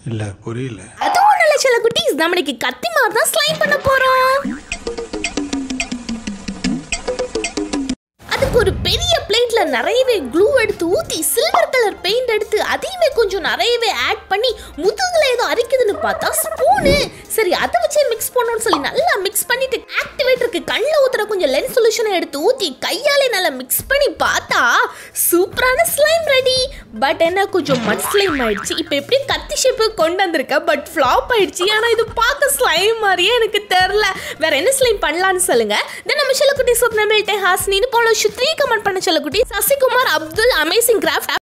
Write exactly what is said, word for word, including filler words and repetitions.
இல்ல புரியல. அதுவும் நல்ல சில குட்டீஸ் நம்மளுக்கு கத்தி மாதிரி தான் ஸ்லைம் பண்ண போறோம். அதுக்கு ஒரு பெரிய பிளேட்ல நிறையவே க்ளூ எடுத்து ஊத்தி சில்வர் கலர் பெயிண்ட் எடுத்து அதையுமே கொஞ்சம் நிறையவே ஆட் பண்ணி முதுகுல ஏதோ அரிக்குதுன்னு பார்த்தா ஸ்பூனு. சரி அதை வச்சே மிக்ஸ் பண்ணணும்னு சொல்லி நல்லா மிக்ஸ் பண்ணிட்டு ஆக்டிவேட்டருக்கு கண்ணில் ஊத்துற கொஞ்சம் லென்ஸ் சொல்யூஷனை எடுத்து ஊற்றி கையாலே நல்லா மிக்ஸ் பண்ணி பார்த்தா சூப்பரான ஸ்லைம் ரெடி. பட் என்ன கொஞ்சம் மட் ஸ்லைம் ஆயிடுச்சு. இப்போ எப்படி கத்தி ஷேப்பு கொண்டு வந்திருக்க பட் ஃப்ளாப் ஆயிடுச்சு. ஆனால் இது பார்க்க ஸ்லைம் மாதிரியே எனக்கு தெரில. வேற என்ன ஸ்லைம் பண்ணலான்னு சொல்லுங்க. தென் நம்ம செல்லக்குட்டி சொப்னமில்ட்டே ஹாஸ்னின்னு போல த்ரீ கமெண்ட் பண்ண செல்லக்குட்டி சசிகுமார் அப்துல் அமேசிங் கிராஃப்ட்